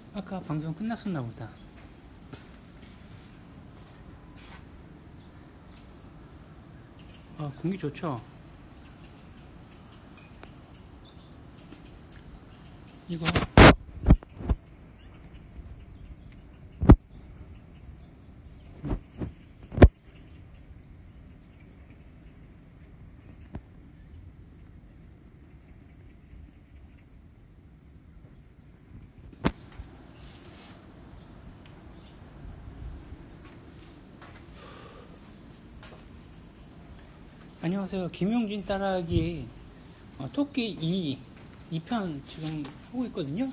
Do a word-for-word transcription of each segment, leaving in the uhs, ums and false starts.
아까 방송 끝났었나 보다. 아, 공기 좋죠? 이거 안녕하세요. 김용진 따라하기 어, 토끼 이, 이 편 지금 하고 있거든요.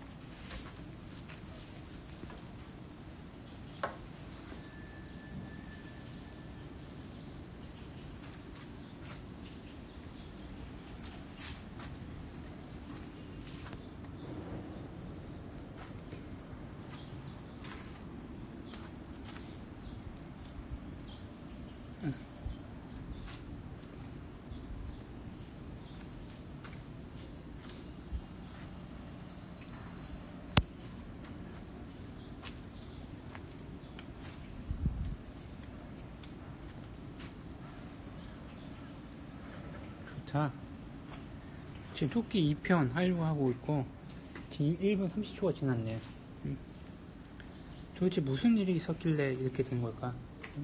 자, 지금 토끼 이 편 하려고 하고 있고 지금 일 분 삼십 초가 지났네요. 음. 도대체 무슨 일이 있었길래 이렇게 된 걸까? 음.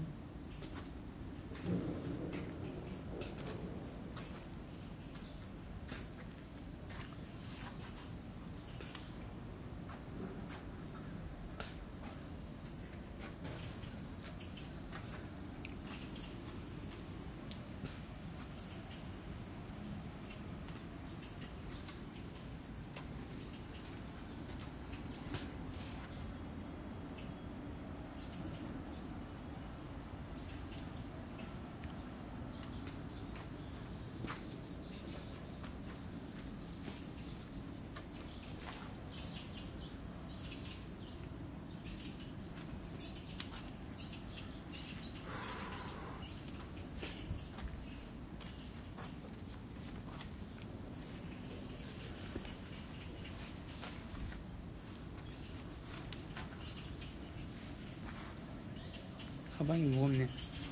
가방이 무겁네.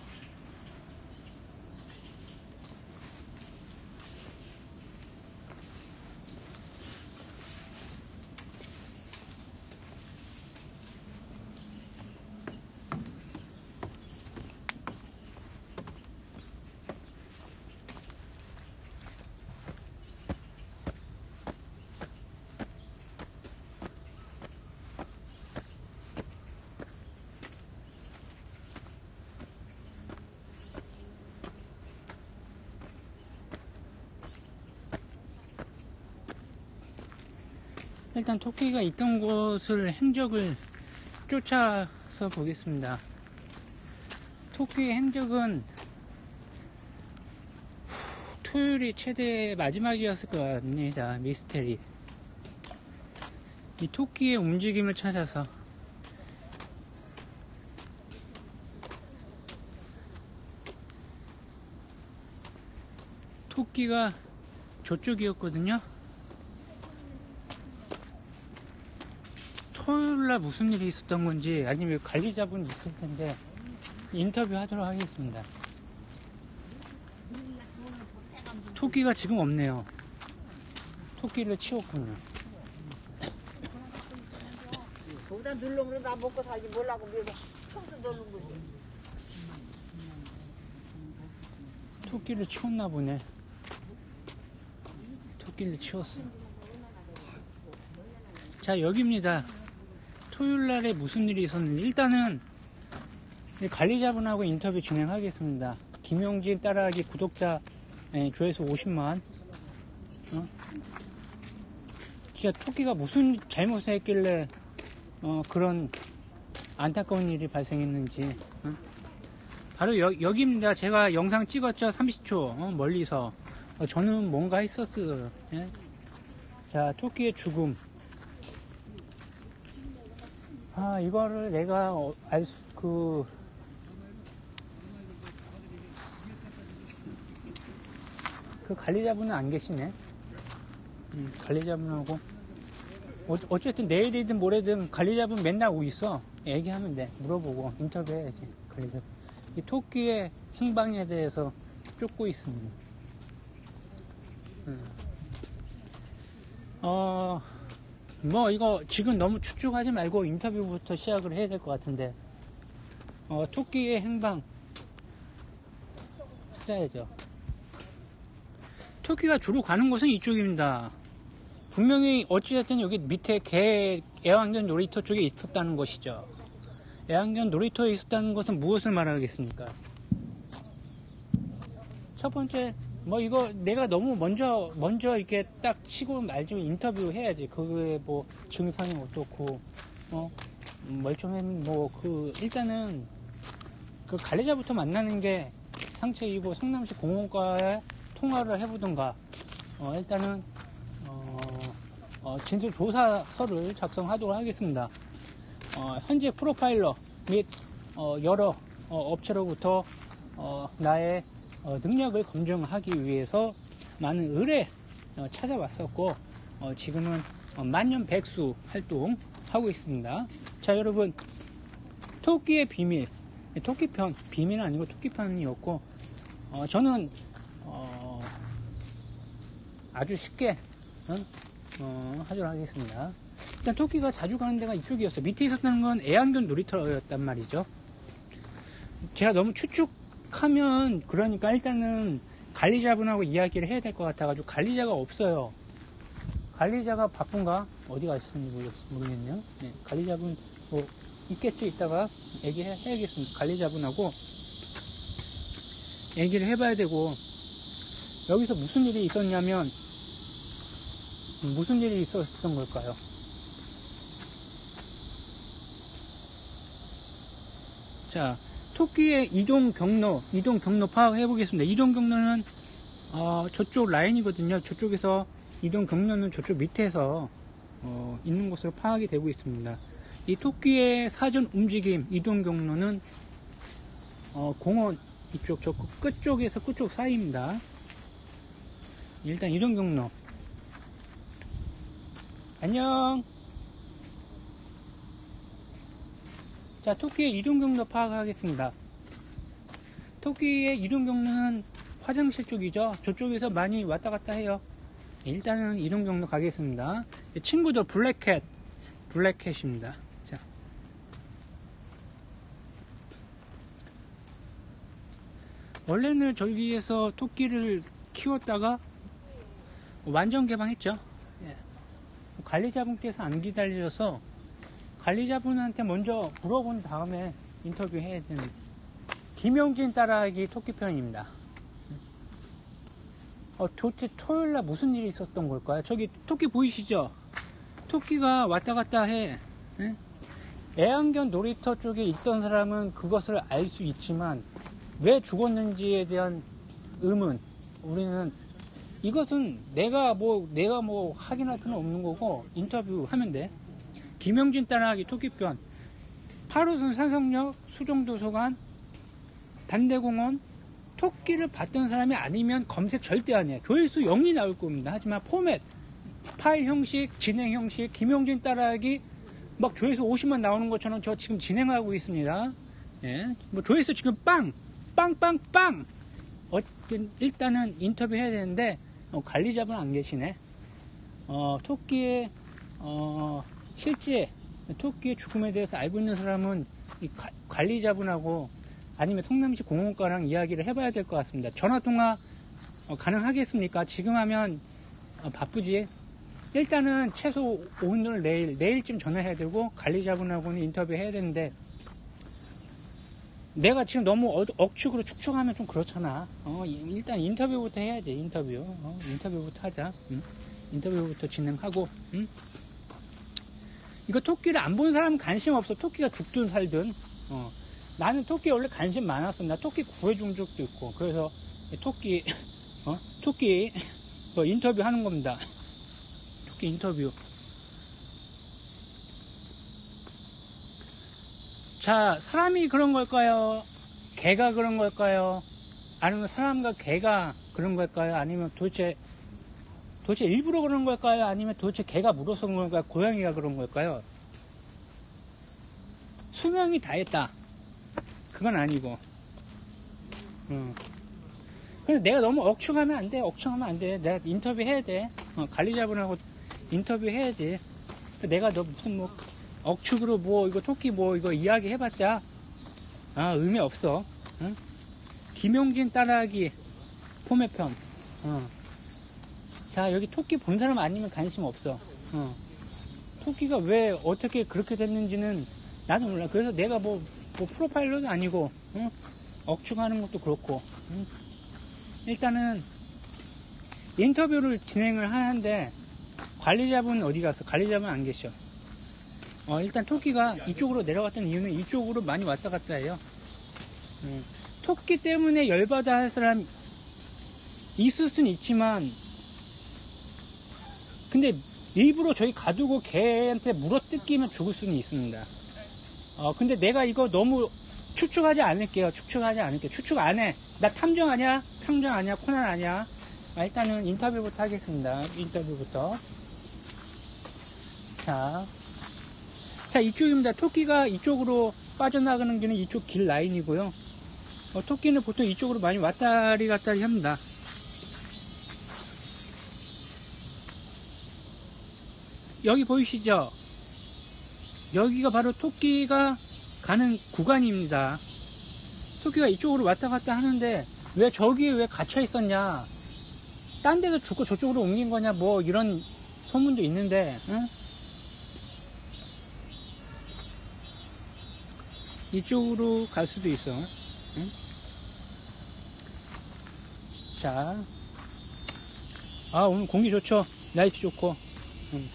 일단 토끼가 있던 곳을 행적을 쫓아서 보겠습니다. 토끼의 행적은 토요일이 최대 마지막이었을 것 같습니다. 미스테리. 이 토끼의 움직임을 찾아서 토끼가 저쪽이었거든요. 토요일날 무슨 일이 있었던 건지 아니면 관리자분이 있을 텐데 인터뷰 하도록 하겠습니다. 토끼가 지금 없네요. 토끼를 치웠군요. 거기다 눌러면 나 먹고 살지 몰라고 왜 평소 넣는 거지. 토끼를 치웠나 보네. 토끼를 치웠어. 자, 여기입니다. 토요일날에 무슨 일이 있었는지 일단은 관리자분하고 인터뷰 진행하겠습니다. 김용진 따라하기 구독자 예, 조회수 오십만. 어? 진짜 토끼가 무슨 잘못을 했길래 어, 그런 안타까운 일이 발생했는지. 어? 바로 여, 여기입니다. 제가 영상 찍었죠. 삼십 초 어, 멀리서 어, 저는 뭔가 했었어요. 예? 자, 토끼의 죽음. 아, 이거를 내가 어, 알 수, 그, 그 관리자분은 안 계시네. 음, 관리자분하고 어, 어쨌든 내일이든 모레든 관리자분 맨날 오고 있어. 얘기하면 돼. 물어보고 인터뷰해야지. 관리자. 이 토끼의 행방에 대해서 쫓고 있습니다. 음. 어, 뭐 이거 지금 너무 추측하지 말고 인터뷰부터 시작을 해야 될 것 같은데, 어, 토끼의 행방 찾아야죠. 토끼가 주로 가는 곳은 이쪽입니다. 분명히 어찌됐든 여기 밑에 개 애완견 놀이터 쪽에 있었다는 것이죠. 애완견 놀이터에 있었다는 것은 무엇을 말하겠습니까? 첫 번째, 뭐 이거 내가 너무 먼저 먼저 이렇게 딱 치고 말좀 인터뷰 해야지. 그게 뭐 증상이 어떻고, 어 멀쩡한 뭐 그 일단은 그 관리자부터 만나는 게 상책이고, 성남시 공원과에 통화를 해보든가, 어 일단은 어, 어, 진술조사서를 작성하도록 하겠습니다. 어, 현재 프로파일러 및 어, 여러 어, 업체로부터 어, 나의 어, 능력을 검증하기 위해서 많은 의뢰 어, 찾아왔었고, 어, 지금은 어, 만년백수 활동하고 있습니다. 자, 여러분, 토끼의 비밀, 토끼편, 비밀은 아니고 토끼편이었고, 어, 저는 어, 아주 쉽게 어? 어, 하도록 하겠습니다. 일단 토끼가 자주 가는 데가 이쪽이었어요. 밑에 있었다는 건 애완견 놀이터였단 말이죠. 제가 너무 추측하면, 그러니까 일단은 관리자분하고 이야기를 해야 될 것 같아가지고, 관리자가 없어요. 관리자가 바쁜가? 어디 가셨는지 모르겠네요. 네, 관리자분 뭐 있겠죠. 이따가 얘기해야겠습니다. 관리자분하고 얘기를 해봐야 되고, 여기서 무슨 일이 있었냐면, 무슨 일이 있었던 걸까요? 자, 토끼의 이동 경로, 이동 경로 파악해 보겠습니다. 이동 경로는 어, 저쪽 라인이거든요. 저쪽에서 이동 경로는 저쪽 밑에서 어, 있는 곳으로 파악이 되고 있습니다. 이 토끼의 사전 움직임, 이동 경로는 어, 공원 이쪽, 저 끝쪽에서 끝쪽 사이입니다. 일단 이동 경로. 안녕. 자, 토끼의 이동 경로 파악하겠습니다. 토끼의 이동 경로는 화장실 쪽이죠. 저쪽에서 많이 왔다 갔다 해요. 일단은 이동 경로 가겠습니다. 친구들 블랙캣, 블랙캣입니다. 자, 원래는 저기에서 토끼를 키웠다가 완전 개방했죠. 관리자분께서 안 기다려서 관리자분한테 먼저 물어본 다음에 인터뷰 해야 되는 김영진 따라하기 토끼편입니다. 어, 도대체 토요일날 무슨 일이 있었던 걸까요? 저기 토끼 보이시죠? 토끼가 왔다 갔다 해. 예? 애완견 놀이터 쪽에 있던 사람은 그것을 알 수 있지만 왜 죽었는지에 대한 의문, 우리는 이것은 내가 뭐 내가 뭐 확인할 필요는 없는 거고 인터뷰하면 돼. 김영진 따라하기 토끼편, 팔 호선 산성역 수정도서관 단대공원. 토끼를 봤던 사람이 아니면 검색 절대 안 해. 조회수 영이 나올 겁니다. 하지만 포맷, 파일 형식, 진행 형식, 김영진 따라하기 막 조회수 오십만 나오는 것처럼 저 지금 진행하고 있습니다. 예. 뭐 조회수 지금 빵! 빵빵빵! 어, 일단은 인터뷰 해야 되는데 어, 관리자분 안 계시네. 어, 토끼의 어, 실제 토끼의 죽음에 대해서 알고 있는 사람은 이 가, 관리자분하고 아니면 성남시 공원과랑 이야기를 해봐야 될 것 같습니다. 전화통화 어, 가능하겠습니까? 지금 하면 어, 바쁘지. 일단은 최소 오늘 내일 내일쯤 전화해야 되고 관리자분하고는 인터뷰 해야 되는데, 내가 지금 너무 어, 억측으로 축축하면 좀 그렇잖아. 어, 일단 인터뷰부터 해야지. 인터뷰 어, 인터뷰부터 하자. 응? 인터뷰부터 진행하고. 응? 이거 토끼를 안 본 사람은 관심 없어. 토끼가 죽든 살든. 어. 나는 토끼에 원래 관심 많았어. 나 토끼 구해준 적도 있고. 그래서 토끼 어? 토끼 뭐 인터뷰 하는 겁니다. 토끼 인터뷰. 자, 사람이 그런 걸까요? 개가 그런 걸까요? 아니면 사람과 개가 그런 걸까요? 아니면 도대체 도대체 일부러 그런 걸까요? 아니면 도대체 개가 물어서 그런 걸까요? 고양이가 그런 걸까요? 수명이 다 했다. 그건 아니고. 어. 근데 내가 너무 억측하면 안 돼. 억측하면 안 돼. 내가 인터뷰 해야 돼. 어, 관리자분하고 인터뷰 해야지. 내가 너 무슨 뭐 억측으로 뭐 이거 토끼 뭐 이거 이야기 해봤자 아 의미 없어. 응? 김용진 따라하기 포매편. 어. 자 여기 토끼 본 사람 아니면 관심 없어. 어. 토끼가 왜 어떻게 그렇게 됐는지는 나도 몰라. 그래서 내가 뭐, 뭐 프로파일러도 아니고 어? 억측하는 것도 그렇고. 응? 일단은 인터뷰를 진행을 하는데 관리자분 어디 갔어? 관리자분 안 계셔. 어, 일단 토끼가 이쪽으로 내려갔던 이유는 이쪽으로 많이 왔다 갔다 해요. 음, 토끼 때문에 열받아 할 사람 있을 수는 있지만 근데 일부러 저희 가두고 개한테 물어 뜯기면 죽을 수는 있습니다. 어, 근데 내가 이거 너무 추측하지 않을게요. 추측하지 않을게요. 추측 안 해. 나 탐정 아니야? 탐정 아니야? 코난 아니야? 아, 일단은 인터뷰부터 하겠습니다. 인터뷰부터. 자. 자, 이쪽입니다. 토끼가 이쪽으로 빠져나가는 길은 이쪽 길 라인이고요. 어, 토끼는 보통 이쪽으로 많이 왔다리 갔다리 합니다. 여기 보이시죠? 여기가 바로 토끼가 가는 구간입니다. 토끼가 이쪽으로 왔다 갔다 하는데 왜 저기에 왜 갇혀 있었냐? 딴 데서 죽고 저쪽으로 옮긴 거냐? 뭐 이런 소문도 있는데, 응? 이쪽으로 갈 수도 있어. 응? 자, 아 오늘 공기 좋죠? 날씨 좋고. 응.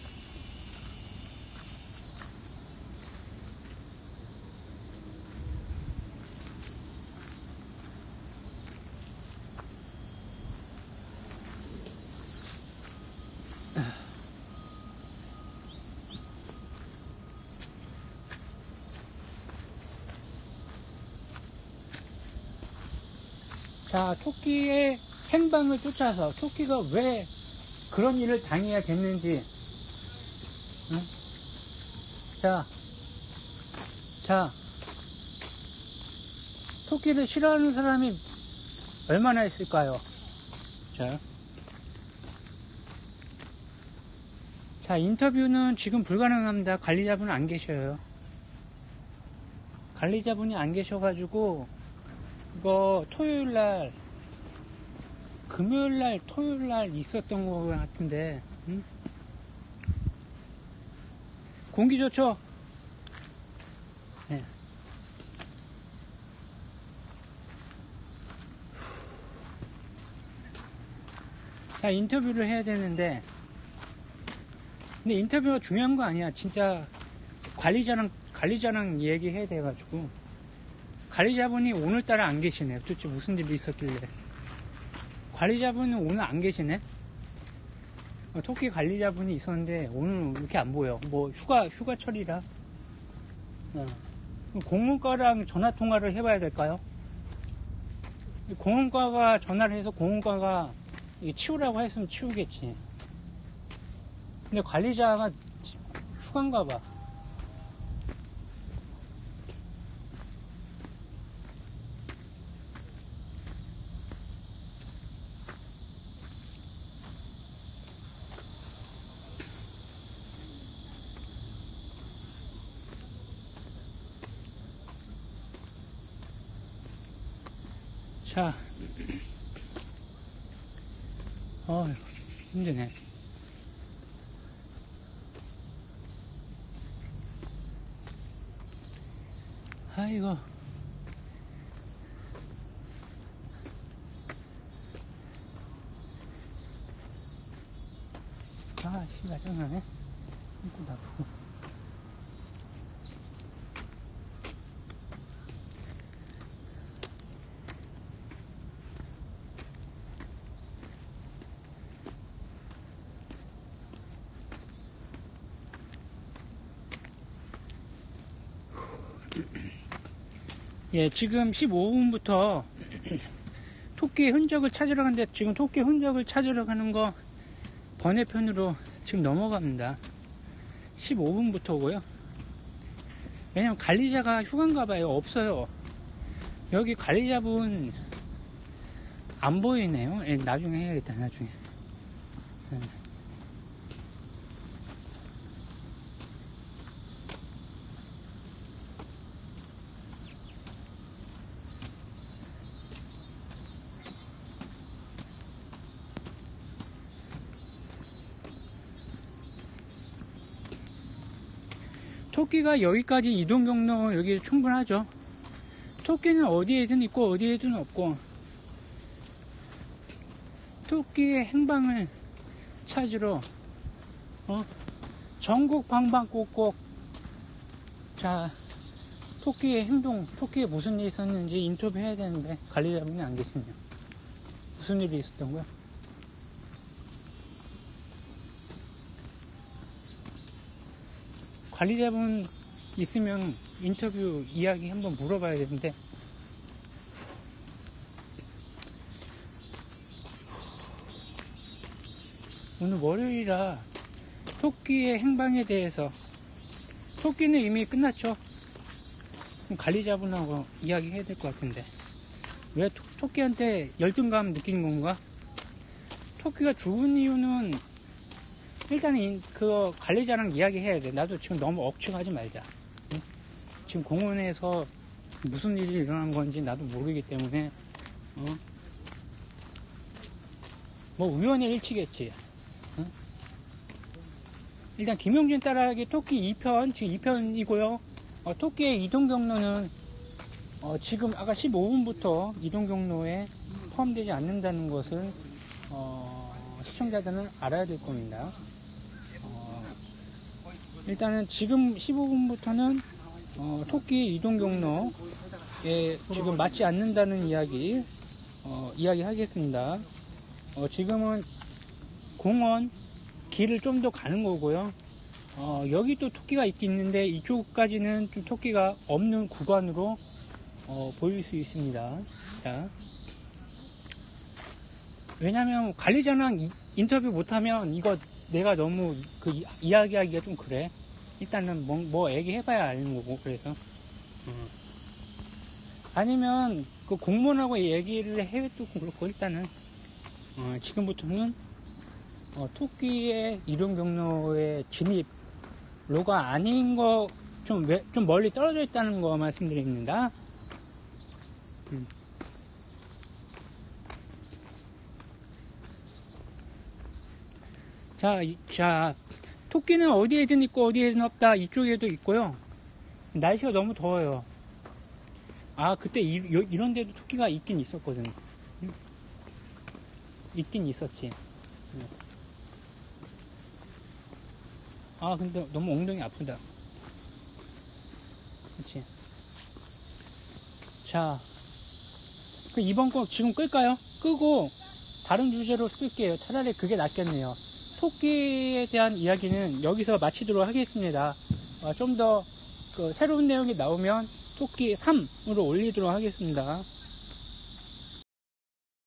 자, 토끼의 행방을 쫓아서 토끼가 왜 그런 일을 당해야 됐는지, 응? 자, 자, 토끼를 싫어하는 사람이 얼마나 있을까요? 자, 자, 인터뷰는 지금 불가능합니다. 관리자분은 안 계셔요. 관리자분이 안 계셔가지고, 이거 토요일날 금요일날 토요일날 있었던 것 같은데 응? 공기 좋죠? 네. 자 인터뷰를 해야 되는데 근데 인터뷰가 중요한 거 아니야. 진짜 관리자랑 관리자랑 얘기해야 돼가지고 관리자분이 오늘따라 안 계시네. 도대체 무슨 일이 있었길래. 관리자분은 오늘 안 계시네. 어, 토끼 관리자분이 있었는데 오늘 이렇게 안 보여. 뭐 휴가 휴가철이라. 어. 공원과랑 전화 통화를 해봐야 될까요? 공원과가 전화를 해서 공원과가 치우라고 했으면 치우겠지. 근데 관리자가 휴가인가 봐. 자, 어 힘드네. 아이고. 아, 씨발, 짜증나네. 손도 나쁘고. 예, 지금 십오 분부터 토끼 흔적을 찾으러 가는데 지금 토끼 흔적을 찾으러 가는 거 번외편으로 지금 넘어갑니다. 십오 분부터고요. 왜냐면 관리자가 휴가인가봐요. 없어요. 여기 관리자분 안 보이네요. 예, 나중에 해야겠다. 나중에. 예. 토끼가 여기까지 이동 경로 여기 충분하죠. 토끼는 어디에든 있고 어디에든 없고, 토끼의 행방을 찾으러 어? 전국 방방곡곡, 자, 토끼의 행동, 토끼에 무슨 일이 있었는지 인터뷰 해야 되는데 관리자분이 안 계시네요. 무슨 일이 있었던 거야? 관리자분 있으면 인터뷰 이야기 한번 물어봐야 되는데, 오늘 월요일이라 토끼의 행방에 대해서, 토끼는 이미 끝났죠. 관리자분하고 이야기 해야 될 것 같은데, 왜 토, 토끼한테 열등감 느끼는 건가? 토끼가 죽은 이유는 일단은 그 관리자랑 이야기 해야 돼. 나도 지금 너무 억측하지 말자. 응? 지금 공원에서 무슨 일이 일어난 건지 나도 모르기 때문에 어? 뭐 우연의 일치겠지. 응? 일단 김용진 따라하기 토끼 이 편, 지금 이 편이고요. 어, 토끼의 이동 경로는 어, 지금 아까 십오 분부터 이동 경로에 포함되지 않는다는 것을 어, 시청자들은 알아야 될 겁니다. 일단은 지금 십오 분부터는 어, 토끼 이동 경로에 지금 맞지 않는다는 이야기 어, 이야기 하겠습니다. 어, 지금은 공원 길을 좀 더 가는 거고요. 어, 여기 또 토끼가 있긴 있는데 이쪽까지는 좀 토끼가 없는 구간으로 어, 보일 수 있습니다. 자, 왜냐면 관리자랑 이, 인터뷰 못하면 이거 내가 너무 그 이, 이야기하기가 좀 그래. 일단은 뭐, 뭐 얘기해봐야 아는 거고. 그래서 어. 아니면 그 공무원하고 얘기를 해도 그렇고, 일단은 어, 지금부터는 어, 토끼의 이동 경로의 진입로가 아닌 거, 좀, 왜, 좀 멀리 떨어져 있다는 거 말씀드립니다. 음. 자, 이, 자, 토끼는 어디에든 있고 어디에든 없다. 이쪽에도 있고요. 날씨가 너무 더워요. 아, 그때 이, 요, 이런 데도 토끼가 있긴 있었거든. 있긴 있었지. 아, 근데 너무 엉덩이 아프다. 그치. 자, 그 이번 거 지금 끌까요? 끄고 다른 주제로 끌게요. 차라리 그게 낫겠네요. 토끼에 대한 이야기는 여기서 마치도록 하겠습니다. 어, 좀 더 그 새로운 내용이 나오면 토끼 삼으로 올리도록 하겠습니다.